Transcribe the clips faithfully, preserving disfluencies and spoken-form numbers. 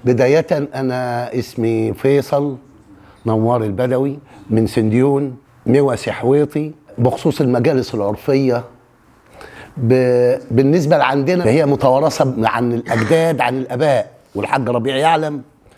بداية أنا اسمي فيصل نوار البدوي من سنديون مواسي حويطي. بخصوص المجالس العرفية بالنسبة لعندنا هي متوارثة عن الأجداد عن الآباء، والحاج ربيع يعلم.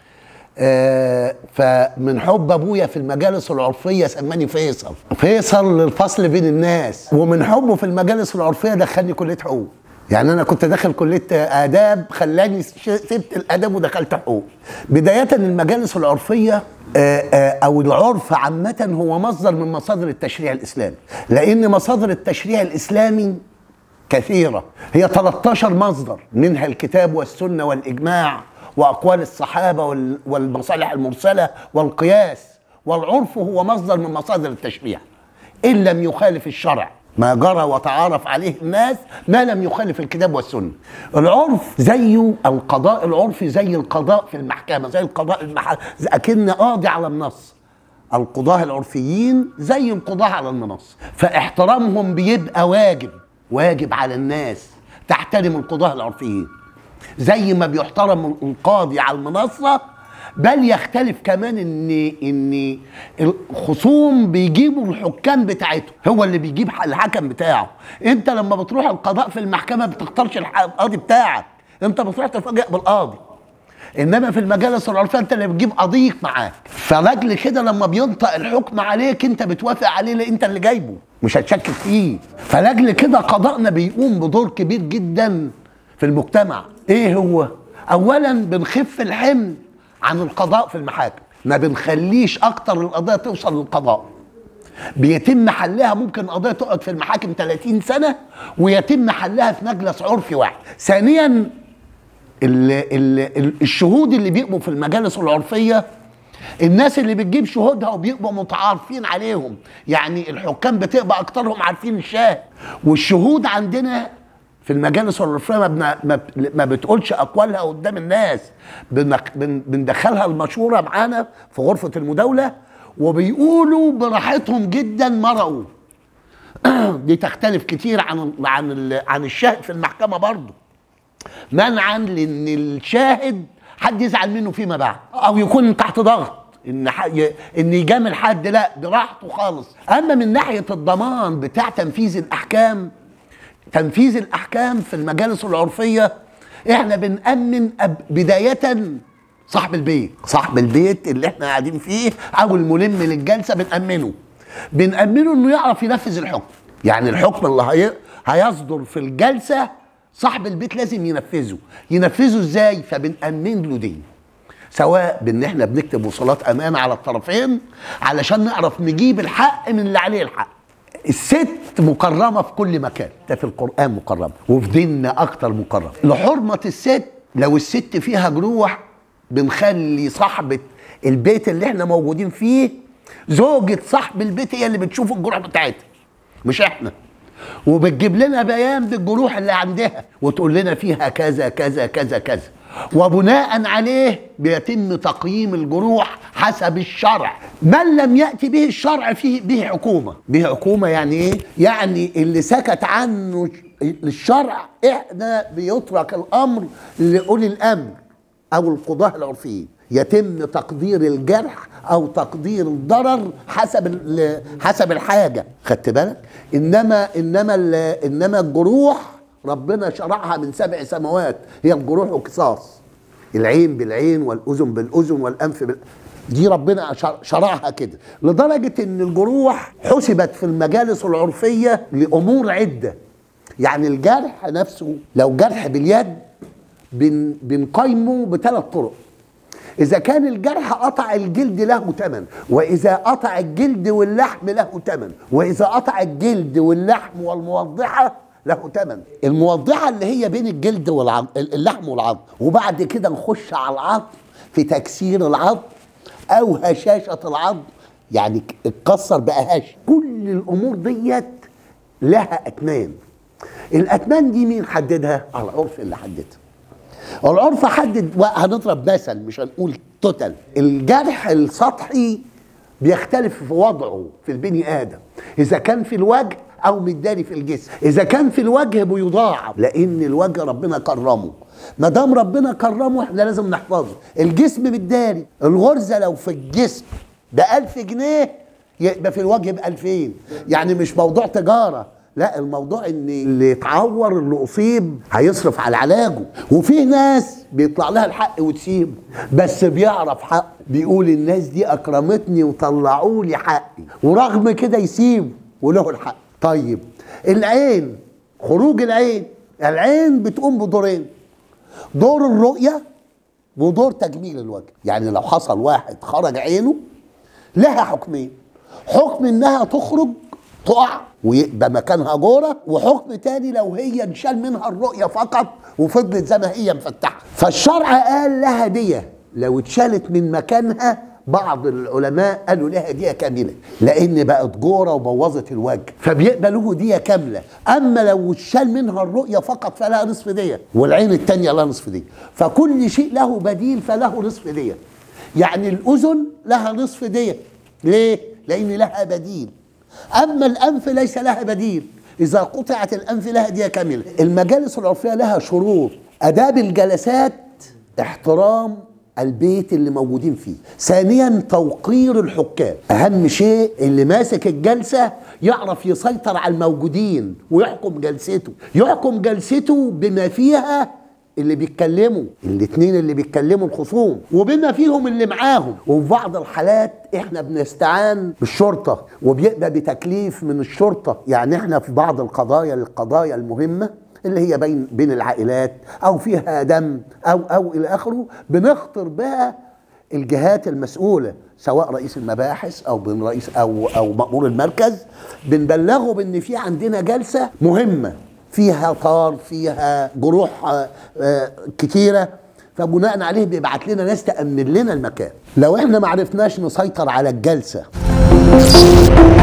آه فمن حب أبويا في المجالس العرفية سماني فيصل فيصل للفصل بين الناس، ومن حبه في المجالس العرفية دخلني كلية حقوق. يعني أنا كنت داخل كلية آداب، خلاني سبت الآداب ودخلت حقوق. بداية المجالس العرفية أو العرف عامة هو مصدر من مصادر التشريع الإسلامي، لأن مصادر التشريع الإسلامي كثيرة، هي ثلاثة عشر مصدر، منها الكتاب والسنة والإجماع وأقوال الصحابة والمصالح المرسلة والقياس. والعرف هو مصدر من مصادر التشريع إن لم يخالف الشرع، ما جرى وتعارف عليه الناس ما لم يخالف الكتاب والسنة. العرف زيه القضاء العرفي زي القضاء في المحكمة، زي القضاء المح... أكن قاضي على النص. القضاة العرفيين زي القضاة على المنص، فاحترامهم بيبقى واجب واجب على الناس تحترم القضاة العرفيين زي ما بيحترم القاضي على المنصة. بل يختلف كمان ان ان الخصوم بيجيبوا الحكام بتاعتهم، هو اللي بيجيب الحكم بتاعه. انت لما بتروح القضاء في المحكمة ما بتختارش القاضي بتاعك، انت بتروح تفاجئ بالقاضي. انما في المجالس العرفية انت اللي بتجيب قضيك معاك، فلاجل كده لما بينطق الحكم عليك انت بتوافق عليه لان انت اللي جايبه، مش هتشكك فيه. فلاجل كده قضاءنا بيقوم بدور كبير جدا في المجتمع. ايه هو؟ اولا بنخف الحمل عن القضاء في المحاكم، ما بنخليش اكتر القضايا توصل للقضاء، بيتم حلها. ممكن قضيه تقعد في المحاكم ثلاثين سنة ويتم حلها في مجلس عرفي واحد. ثانيا ال ال الشهود اللي بيبقوا في المجالس العرفيه، الناس اللي بتجيب شهودها وبيبقوا متعارفين عليهم، يعني الحكام بتبقى اكترهم عارفين الشاهد. والشهود عندنا في المجالس العرفيه ما, ما, ما بتقولش اقوالها قدام الناس، بندخلها المشوره معانا في غرفه المداوله وبيقولوا براحتهم جدا مرقوا. دي تختلف كتير عن عن عن الشاهد في المحكمه برضه، منعا لان الشاهد حد يزعل منه فيما بعد او يكون تحت ضغط ان ان يجامل حد، لا براحته خالص. اما من ناحيه الضمان بتاع تنفيذ الاحكام، تنفيذ الاحكام في المجالس العرفيه احنا بنأمن بدايه صاحب البيت، صاحب البيت اللي احنا قاعدين فيه او الملم للجلسه بنأمنه بنأمنه انه يعرف ينفذ الحكم. يعني الحكم اللي هي هيصدر في الجلسه صاحب البيت لازم ينفذه. ينفذه ازاي؟ فبنأمن له دي، سواء بان احنا بنكتب وصولات امانه على الطرفين علشان نعرف نجيب الحق من اللي عليه الحق. الست مكرمه في كل مكان، ده في القرآن مكرمه وفي ديننا اكتر مكرمه. لحرمه الست، لو الست فيها جروح بنخلي صاحبه البيت اللي احنا موجودين فيه، زوجة صاحب البيت هي اللي بتشوف الجروح بتاعتها مش احنا، وبتجيب لنا بيان بالجروح اللي عندها وتقول لنا فيها كذا كذا كذا كذا، وبناء عليه بيتم تقييم الجروح حسب الشرع. من لم يأتي به الشرع فيه به حكومة. به حكومة يعني ايه؟ يعني اللي سكت عنه الشرع احنا بيترك الامر لأولي الامر او القضاة العرفيين، يتم تقدير الجرح او تقدير الضرر حسب حسب الحاجه، خدت بالك؟ انما انما انما الجروح ربنا شرعها من سبع سماوات، هي الجروح وقصاص، العين بالعين والاذن بالاذن والانف بال... دي ربنا شرعها كده، لدرجه ان الجروح حسبت في المجالس العرفيه لامور عده. يعني الجرح نفسه لو جرح باليد بن بنقيمه بثلاث طرق. إذا كان الجرح قطع الجلد له ثمن، وإذا قطع الجلد واللحم له ثمن، وإذا قطع الجلد واللحم والموضحة له ثمن. الموضحة اللي هي بين الجلد والعظم، اللحم والعظم، وبعد كده نخش على العظم في تكسير العظم أو هشاشة العظم، يعني اتكسر بقى هش. كل الأمور ديت لها أثمان. الأثمان دي مين حددها؟ العرف اللي حددها. العرف حدد، هنضرب مثل مش هنقول توتال. الجرح السطحي بيختلف في وضعه في البني ادم، اذا كان في الوجه او متداري في الجسم. اذا كان في الوجه بيضاعف لان الوجه ربنا كرمه ما دام ربنا كرمه احنا لازم نحفظه. الجسم بالداري، الغرزه لو في الجسم ب ألف جنيه يبقى في الوجه ب ألفين. يعني مش موضوع تجاره، لا، الموضوع ان اللي يتعور اللي اصيب هيصرف على علاجه. وفي ناس بيطلع لها الحق وتسيبه، بس بيعرف حقه، بيقول الناس دي اكرمتني وطلعوا لي حقي، ورغم كده يسيبه وله الحق. طيب العين، خروج العين، العين بتقوم بدورين، دور الرؤيه ودور تجميل الوجه. يعني لو حصل واحد خرج عينه لها حكمين، حكم انها تخرج تقع ويبقى مكانها جوره، وحكم تاني لو هي انشال منها الرؤيه فقط وفضلت زي ما هي مفتحه. فالشرع قال لها ديه لو اتشالت من مكانها، بعض العلماء قالوا لها ديه كامله لان بقت جوره وبوظت الوجه، فبيبقى له ديه كامله. اما لو اتشال منها الرؤيه فقط فلها نصف ديه، والعين الثانيه لها نصف ديه. فكل شيء له بديل فله نصف ديه. يعني الاذن لها نصف ديه، ليه؟ لان لها بديل. اما الانف ليس لها بديل، اذا قطعت الانف لها ديه كامله. المجالس العرفيه لها شروط. اداب الجلسات احترام البيت اللي موجودين فيه. ثانيا توقير الحكام، اهم شيء اللي ماسك الجلسه يعرف يسيطر على الموجودين ويحكم جلسته، يحكم جلسته بما فيها اللي بيتكلموا، الاثنين اللي بيتكلموا الخصوم، وبما فيهم اللي معاهم. وفي بعض الحالات احنا بنستعان بالشرطه وبيبقى بتكليف من الشرطه. يعني احنا في بعض القضايا القضايا المهمه اللي هي بين بين العائلات او فيها دم او او الى اخره، بنخطر بها الجهات المسؤوله، سواء رئيس المباحث او بين رئيس او او مأمور المركز، بنبلغه بان في عندنا جلسه مهمه فيها طار، فيها جروح كتيره، فبناء عليه بيبعت لنا ناس تأمن لنا المكان. لو احنا ما عرفناش نسيطر على الجلسه